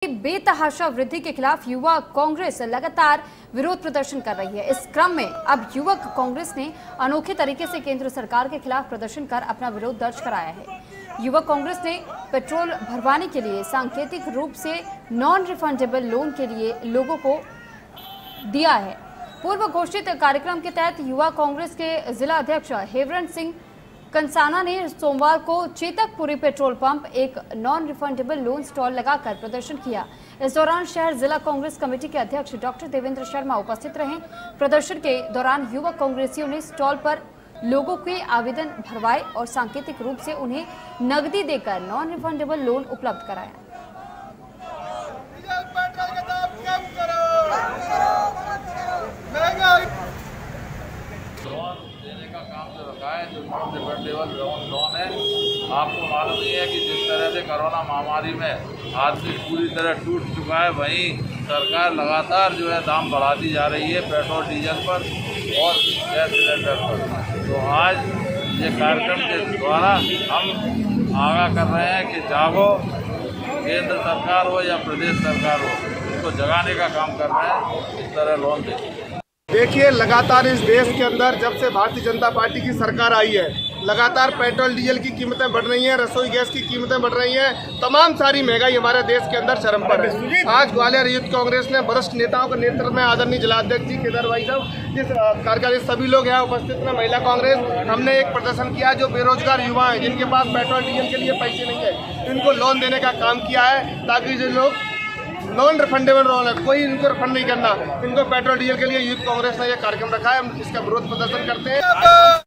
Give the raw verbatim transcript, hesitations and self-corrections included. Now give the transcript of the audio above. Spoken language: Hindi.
बेतहाशा वृद्धि के खिलाफ युवा कांग्रेस लगातार विरोध प्रदर्शन कर रही है। इस क्रम में अब युवक कांग्रेस ने अनोखे तरीके से केंद्र सरकार के खिलाफ प्रदर्शन कर अपना विरोध दर्ज कराया है। युवक कांग्रेस ने पेट्रोल भरवाने के लिए सांकेतिक रूप से नॉन रिफंडेबल लोन के लिए लोगों को दिया है। पूर्व घोषित कार्यक्रम के तहत युवा कांग्रेस के जिला अध्यक्ष हेवरन सिंह कंसाना ने सोमवार को चेतकपुरी पेट्रोल पंप एक नॉन रिफंडेबल लोन स्टॉल लगाकर प्रदर्शन किया। इस दौरान शहर जिला कांग्रेस कमेटी के अध्यक्ष डॉक्टर देवेंद्र शर्मा उपस्थित रहे। प्रदर्शन के दौरान युवक कांग्रेसियों ने स्टॉल पर लोगों के आवेदन भरवाए और सांकेतिक रूप से उन्हें नकदी देकर नॉन रिफंडेबल लोन उपलब्ध कराया। देने का काम जो रखा है, जो नॉन रिफंडेबल लोन है, आपको मालूम ही है कि जिस तरह से कोरोना महामारी में आदमी पूरी तरह टूट चुका है, वहीं सरकार लगातार जो है दाम बढ़ाती जा रही है पेट्रोल डीजल पर और गैस सिलेंडर पर। तो आज ये कार्यक्रम के द्वारा हम आगाह कर रहे हैं कि जागो, केंद्र सरकार हो या प्रदेश सरकार हो, इसको जगाने का काम कर रहे हैं, इस तरह लोन दें। देखिए, लगातार इस देश के अंदर जब से भारतीय जनता पार्टी की सरकार आई है, लगातार पेट्रोल डीजल की कीमतें बढ़ रही हैं, रसोई गैस की कीमतें बढ़ रही हैं, तमाम सारी महंगाई हमारे देश के अंदर चरम पर है। आज ग्वालियर यूथ कांग्रेस ने वरिष्ठ नेताओं के नेतृत्व में आदरणीय जिलाध्यक्ष जी केदार भाई साहब, जिस कार्यकारी सभी लोग यहाँ उपस्थित हैं, महिला कांग्रेस, हमने एक प्रदर्शन किया। जो बेरोजगार युवा हैं, जिनके पास पेट्रोल डीजल के लिए पैसे नहीं है, इनको लोन देने का काम किया है, ताकि जो लोग नॉन रिफंडेबल लोन है, कोई इनको रिफंड नहीं करना, इनको पेट्रोल डीजल के लिए यूथ कांग्रेस ने यह कार्यक्रम रखा है। हम इसका विरोध प्रदर्शन करते हैं।